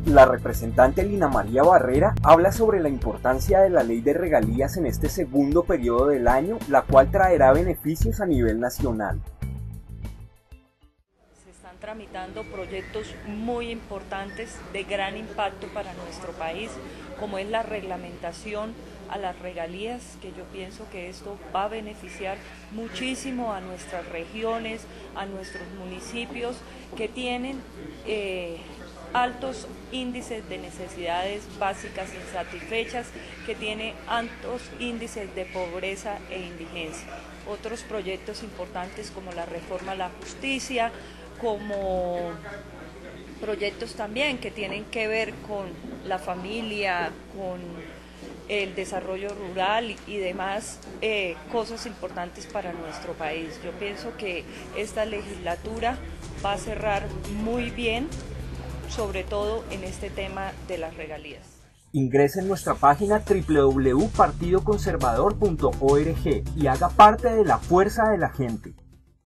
La representante Lina María Barrera habla sobre la importancia de la ley de regalías en este segundo periodo del año, la cual traerá beneficios a nivel nacional. Se están tramitando proyectos muy importantes de gran impacto para nuestro país, como es la reglamentación a las regalías, que yo pienso que esto va a beneficiar muchísimo a nuestras regiones, a nuestros municipios que tienen altos índices de necesidades básicas insatisfechas, que tiene altos índices de pobreza e indigencia. Otros proyectos importantes como la reforma a la justicia, como proyectos también que tienen que ver con la familia, con el desarrollo rural y demás cosas importantes para nuestro país. Yo pienso que esta legislatura va a cerrar muy bien, sobre todo en este tema de las regalías. Ingrese en nuestra página www.partidoconservador.org y haga parte de la fuerza de la gente.